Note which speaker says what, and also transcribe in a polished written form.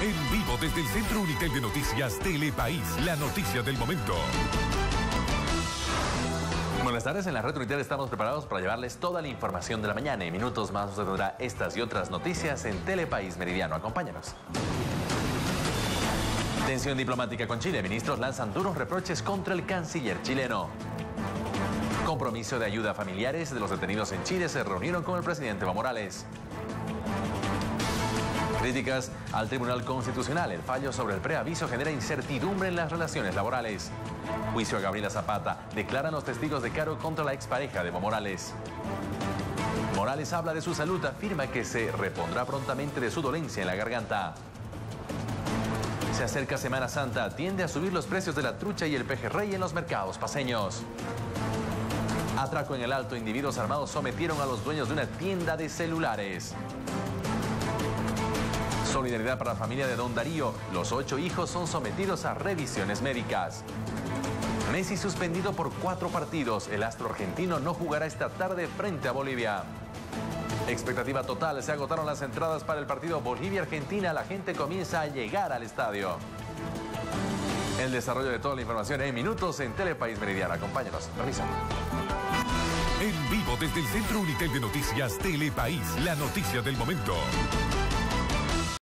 Speaker 1: En vivo desde el Centro Unitel de Noticias Telepaís, la noticia del momento.
Speaker 2: Buenas tardes, en la Red Unitel estamos preparados para llevarles toda la información de la mañana. En minutos más usted tendrá estas y otras noticias en Telepaís Meridiano. Acompáñanos. Tensión diplomática con Chile. Ministros lanzan duros reproches contra el canciller chileno. Compromiso de ayuda a familiares de los detenidos en Chile se reunieron con el presidente Evo Morales. Críticas al Tribunal Constitucional. El fallo sobre el preaviso genera incertidumbre en las relaciones laborales. Juicio a Gabriela Zapata. Declaran los testigos de Caro contra la expareja de Evo Morales. Morales habla de su salud. Afirma que se repondrá prontamente de su dolencia en la garganta. Se acerca Semana Santa. Tiende a subir los precios de la trucha y el pejerrey en los mercados paceños. Atraco en el Alto. Individuos armados sometieron a los dueños de una tienda de celulares. Solidaridad para la familia de Don Darío. Los 8 hijos son sometidos a revisiones médicas. Messi suspendido por 4 partidos. El astro argentino no jugará esta tarde frente a Bolivia. Expectativa total. Se agotaron las entradas para el partido Bolivia-Argentina. La gente comienza a llegar al estadio. El desarrollo de toda la información en minutos en Telepaís Meridiano. Acompáñanos. Revisamos.
Speaker 1: En vivo desde el Centro Unitel de Noticias Telepaís, la noticia del momento.